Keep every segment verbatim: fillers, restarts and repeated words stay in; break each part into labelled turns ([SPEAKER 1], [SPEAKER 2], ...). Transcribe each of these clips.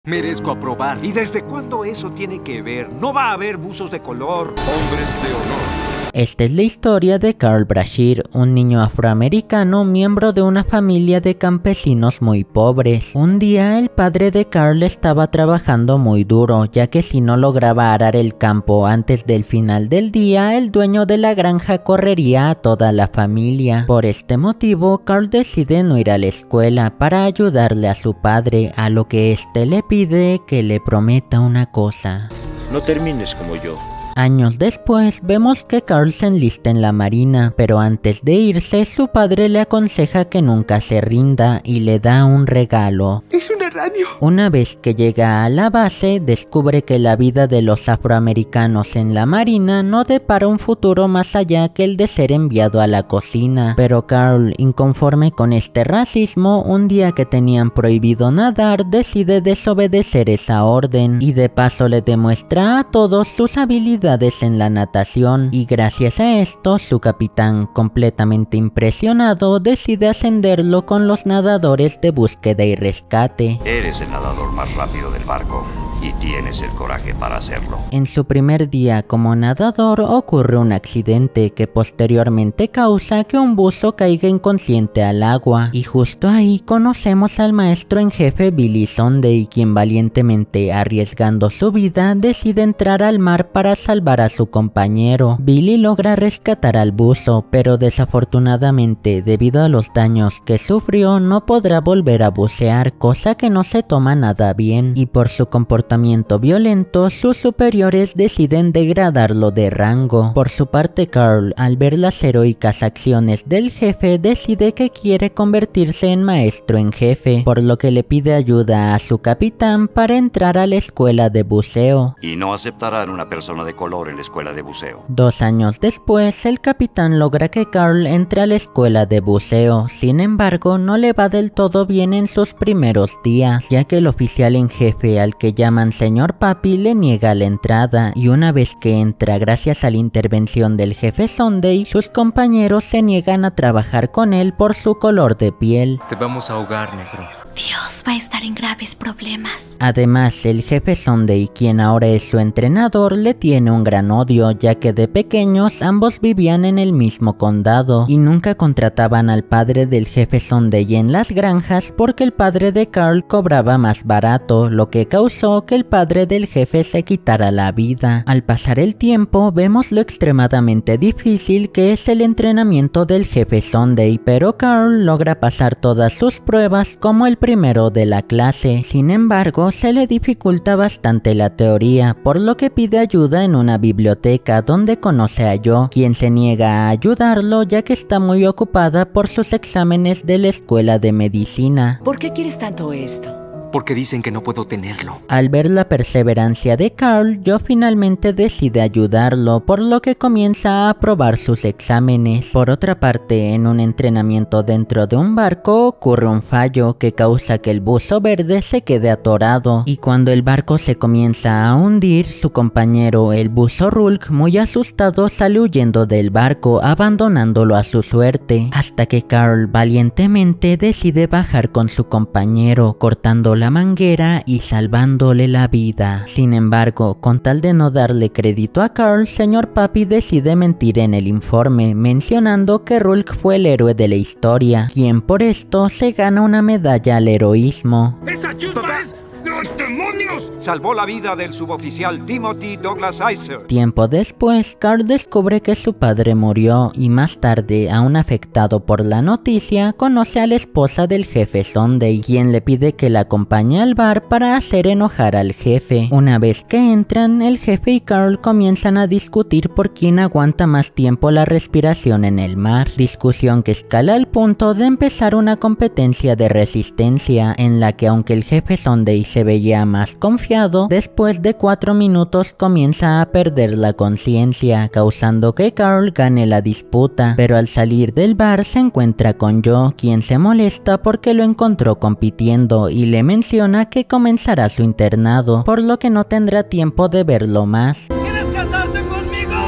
[SPEAKER 1] Merezco aprobar.
[SPEAKER 2] ¿Y desde cuándo eso tiene que ver? No va a haber buzos de color.
[SPEAKER 1] Hombres de honor.
[SPEAKER 3] Esta es la historia de Carl Brashear, un niño afroamericano miembro de una familia de campesinos muy pobres. Un día el padre de Carl estaba trabajando muy duro, ya que si no lograba arar el campo antes del final del día, el dueño de la granja correría a toda la familia. Por este motivo, Carl decide no ir a la escuela para ayudarle a su padre, a lo que éste le pide que le prometa una cosa.
[SPEAKER 4] No termines como yo.
[SPEAKER 3] Años después, vemos que Carl se enlista en la marina, pero antes de irse, su padre le aconseja que nunca se rinda y le da un regalo.
[SPEAKER 2] ¡Es una radio!
[SPEAKER 3] Una vez que llega a la base, descubre que la vida de los afroamericanos en la marina no depara un futuro más allá que el de ser enviado a la cocina. Pero Carl, inconforme con este racismo, un día que tenían prohibido nadar, decide desobedecer esa orden y de paso le demuestra a todos sus habilidades en la natación, y gracias a esto su capitán, completamente impresionado, decide ascenderlo con los nadadores de búsqueda y rescate.
[SPEAKER 5] Eres el nadador más rápido del barco y tienes el coraje para hacerlo.
[SPEAKER 3] En su primer día como nadador ocurre un accidente que posteriormente causa que un buzo caiga inconsciente al agua, y justo ahí conocemos al maestro en jefe Billy Sunday, quien valientemente, arriesgando su vida, decide entrar al mar para salvar a su compañero. Billy logra rescatar al buzo, pero desafortunadamente, debido a los daños que sufrió, no podrá volver a bucear, cosa que no se toma nada bien, y por su comportamiento violento, sus superiores deciden degradarlo de rango. Por su parte, Carl, al ver las heroicas acciones del jefe, decide que quiere convertirse en maestro en jefe, por lo que le pide ayuda a su capitán para entrar a la escuela de buceo.
[SPEAKER 5] Y no aceptarán una persona de color en la escuela de buceo.
[SPEAKER 3] Dos años después, el capitán logra que Carl entre a la escuela de buceo. Sin embargo, no le va del todo bien en sus primeros días, ya que el oficial en jefe, al que llaman señor Papi, le niega la entrada, y una vez que entra gracias a la intervención del jefe Sunday, sus compañeros se niegan a trabajar con él por su color de piel.
[SPEAKER 1] Te vamos a ahogar, negro.
[SPEAKER 6] Dios va a estar en graves problemas.
[SPEAKER 3] Además, el jefe Sunday, quien ahora es su entrenador, le tiene un gran odio, ya que de pequeños ambos vivían en el mismo condado y nunca contrataban al padre del jefe Sunday en las granjas porque el padre de Carl cobraba más barato, lo que causó que el padre del jefe se quitara la vida. Al pasar el tiempo, vemos lo extremadamente difícil que es el entrenamiento del jefe Sunday, pero Carl logra pasar todas sus pruebas como el primero de la clase. Sin embargo, se le dificulta bastante la teoría, por lo que pide ayuda en una biblioteca donde conoce a Jo, quien se niega a ayudarlo ya que está muy ocupada por sus exámenes de la escuela de medicina.
[SPEAKER 7] ¿Por qué quieres tanto esto?
[SPEAKER 1] Porque dicen que no puedo tenerlo.
[SPEAKER 3] Al ver la perseverancia de Carl, Jo finalmente decide ayudarlo, por lo que comienza a aprobar sus exámenes. Por otra parte, en un entrenamiento dentro de un barco ocurre un fallo que causa que el buzo verde se quede atorado, y cuando el barco se comienza a hundir, su compañero, el buzo Rulk, muy asustado, sale huyendo del barco, abandonándolo a su suerte, hasta que Carl valientemente decide bajar con su compañero, cortando la manguera y salvándole la vida. Sin embargo, con tal de no darle crédito a Carl, señor Papi decide mentir en el informe, mencionando que Rulk fue el héroe de la historia, quien por esto se gana una medalla al heroísmo.
[SPEAKER 2] ¡Esa chusma es... ¡Ay, demonios! Salvó la vida del suboficial Timothy Douglas Iser.
[SPEAKER 3] Tiempo después, Carl descubre que su padre murió, y más tarde, aún afectado por la noticia, conoce a la esposa del jefe Sunday, quien le pide que la acompañe al bar para hacer enojar al jefe. Una vez que entran, el jefe y Carl comienzan a discutir por quién aguanta más tiempo la respiración en el mar, discusión que escala al punto de empezar una competencia de resistencia, en la que aunque el jefe Sunday se veía más confiado, después de cuatro minutos comienza a perder la conciencia, causando que Carl gane la disputa, pero al salir del bar se encuentra con Jo, quien se molesta porque lo encontró compitiendo y le menciona que comenzará su internado, por lo que no tendrá tiempo de verlo más.
[SPEAKER 2] ¿Quieres casarte conmigo?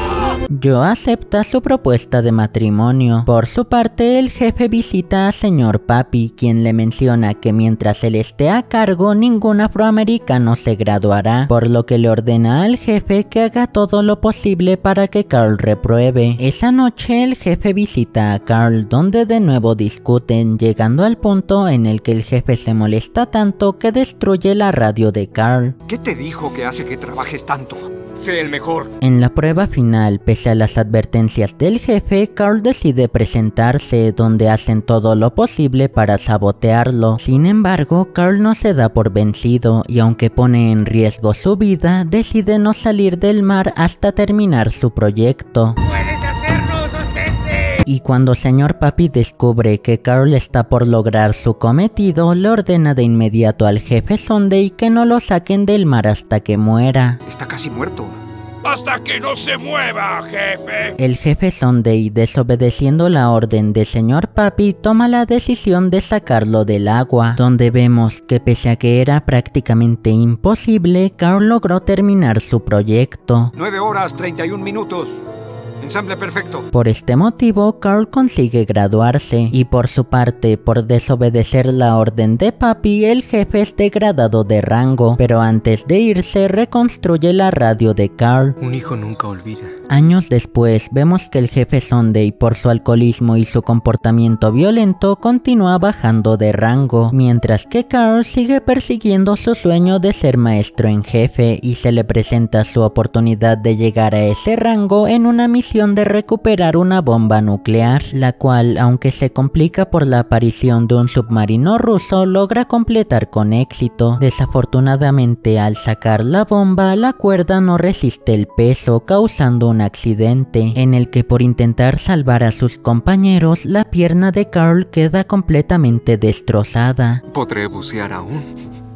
[SPEAKER 3] Joe acepta su propuesta de matrimonio. Por su parte, el jefe visita a señor Papi, quien le menciona que mientras él esté a cargo, ningún afroamericano se graduará, por lo que le ordena al jefe que haga todo lo posible para que Carl repruebe. Esa noche, el jefe visita a Carl, donde de nuevo discuten, llegando al punto en el que el jefe se molesta tanto que destruye la radio de Carl.
[SPEAKER 2] ¿Qué te dijo que hace que trabajes tanto?
[SPEAKER 1] Sé el mejor.
[SPEAKER 3] En la prueba final, pese a las advertencias del jefe, Carl decide presentarse, donde hacen todo lo posible para sabotearlo. Sin embargo, Carl no se da por vencido, y aunque pone en riesgo su vida, decide no salir del mar hasta terminar su proyecto.
[SPEAKER 7] ¡Puedes hacerlo, sostente!
[SPEAKER 3] Y cuando señor Papi descubre que Carl está por lograr su cometido, le ordena de inmediato al jefe Sunday que no lo saquen del mar hasta que muera.
[SPEAKER 2] Está casi muerto.
[SPEAKER 7] ¡Hasta que no se mueva, jefe!
[SPEAKER 3] El jefe Sunday, desobedeciendo la orden de señor Papi, toma la decisión de sacarlo del agua, donde vemos que pese a que era prácticamente imposible, Carl logró terminar su proyecto.
[SPEAKER 2] nueve horas treinta y un minutos. Ensamble perfecto.
[SPEAKER 3] Por este motivo, Carl consigue graduarse, y por su parte, por desobedecer la orden de Papi, el jefe es degradado de rango, pero antes de irse reconstruye la radio de Carl.
[SPEAKER 1] Un hijo nunca olvida.
[SPEAKER 3] Años después, vemos que el jefe Sunday, por su alcoholismo y su comportamiento violento, continúa bajando de rango, mientras que Carl sigue persiguiendo su sueño de ser maestro en jefe, y se le presenta su oportunidad de llegar a ese rango en una misión de recuperar una bomba nuclear, la cual, aunque se complica por la aparición de un submarino ruso, logra completar con éxito. Desafortunadamente, al sacar la bomba, la cuerda no resiste el peso, causando un accidente, en el que por intentar salvar a sus compañeros, la pierna de Carl queda completamente destrozada.
[SPEAKER 1] ¿Podré bucear aún?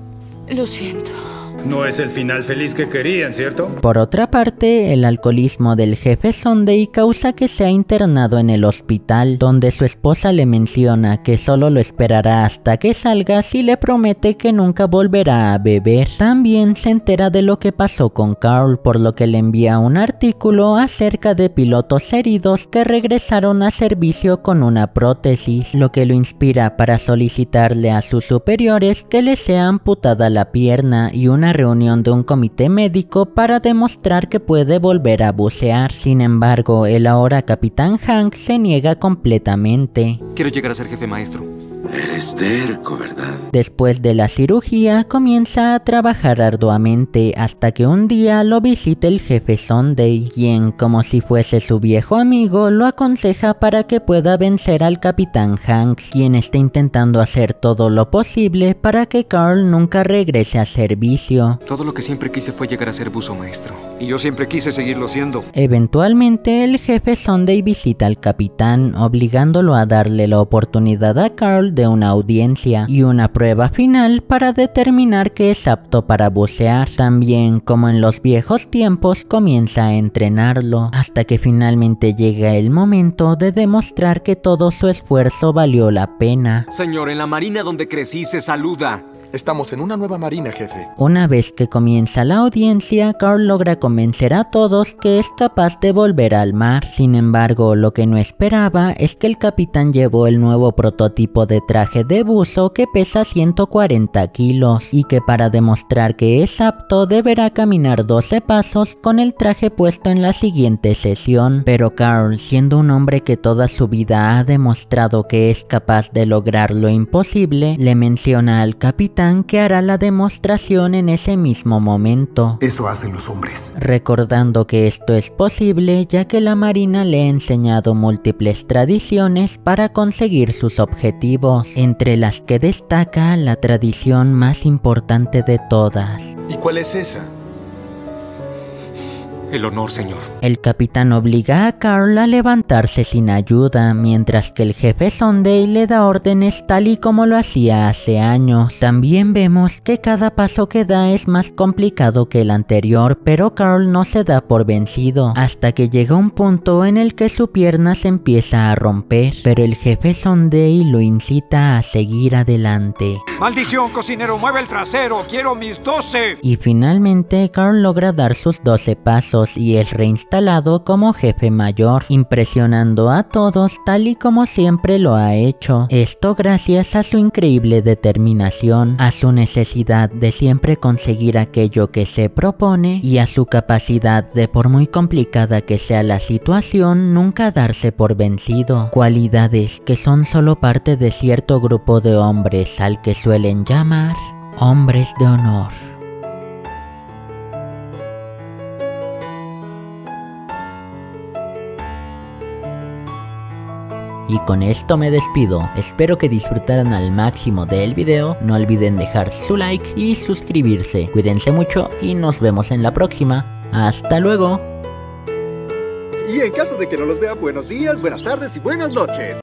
[SPEAKER 8] Lo siento.
[SPEAKER 9] No es el final feliz que querían, ¿cierto?
[SPEAKER 3] Por otra parte, el alcoholismo del jefe Sunday causa que sea internado en el hospital, donde su esposa le menciona que solo lo esperará hasta que salga si le promete que nunca volverá a beber. También se entera de lo que pasó con Carl, por lo que le envía un artículo acerca de pilotos heridos que regresaron a servicio con una prótesis, lo que lo inspira para solicitarle a sus superiores que le sea amputada la pierna y una reunión de un comité médico para demostrar que puede volver a bucear. Sin embargo, el ahora capitán Hank se niega completamente.
[SPEAKER 1] Quiero llegar a ser jefe maestro.
[SPEAKER 10] Eres terco, ¿verdad?
[SPEAKER 3] Después de la cirugía, comienza a trabajar arduamente hasta que un día lo visita el jefe Sunday, quien, como si fuese su viejo amigo, lo aconseja para que pueda vencer al capitán Hanks, quien está intentando hacer todo lo posible para que Carl nunca regrese a servicio.
[SPEAKER 1] Todo lo que siempre quise fue llegar a ser buzo maestro.
[SPEAKER 2] Y yo siempre quise seguirlo siendo.
[SPEAKER 3] Eventualmente, el jefe Sunday visita al capitán, obligándolo a darle la oportunidad a Carl de una audiencia y una prueba final para determinar que es apto para bucear. También, como en los viejos tiempos, comienza a entrenarlo, hasta que finalmente llega el momento de demostrar que todo su esfuerzo valió la pena.
[SPEAKER 1] Señor, en la marina donde crecí se saluda.
[SPEAKER 10] Estamos en una nueva marina, jefe.
[SPEAKER 3] Una vez que comienza la audiencia, Carl logra convencer a todos que es capaz de volver al mar. Sin embargo, lo que no esperaba es que el capitán llevó el nuevo prototipo de traje de buzo que pesa ciento cuarenta kilos y que para demostrar que es apto deberá caminar doce pasos con el traje puesto en la siguiente sesión. Pero Carl, siendo un hombre que toda su vida ha demostrado que es capaz de lograr lo imposible, le menciona al capitán que hará la demostración en ese mismo momento.
[SPEAKER 10] Eso hacen los hombres.
[SPEAKER 3] Recordando que esto es posible ya que la marina le ha enseñado múltiples tradiciones para conseguir sus objetivos, entre las que destaca la tradición más importante de todas.
[SPEAKER 10] ¿Y cuál es esa?
[SPEAKER 1] El honor, señor.
[SPEAKER 3] El capitán obliga a Carl a levantarse sin ayuda, mientras que el jefe Sunday le da órdenes tal y como lo hacía hace años. También vemos que cada paso que da es más complicado que el anterior, pero Carl no se da por vencido, hasta que llega un punto en el que su pierna se empieza a romper, pero el jefe Sunday lo incita a seguir adelante.
[SPEAKER 2] ¡Maldición, cocinero! ¡Mueve el trasero! ¡Quiero mis doce!
[SPEAKER 3] Y finalmente Carl logra dar sus doce pasos, esfuerzos y es reinstalado como jefe mayor, impresionando a todos tal y como siempre lo ha hecho. Esto gracias a su increíble determinación, a su necesidad de siempre conseguir aquello que se propone y a su capacidad de, por muy complicada que sea la situación, nunca darse por vencido. Cualidades que son solo parte de cierto grupo de hombres al que suelen llamar hombres de honor. Y con esto me despido, espero que disfrutaran al máximo del video, no olviden dejar su like y suscribirse, cuídense mucho y nos vemos en la próxima, ¡hasta luego!
[SPEAKER 11] Y en caso de que no los vea, buenos días, buenas tardes y buenas noches.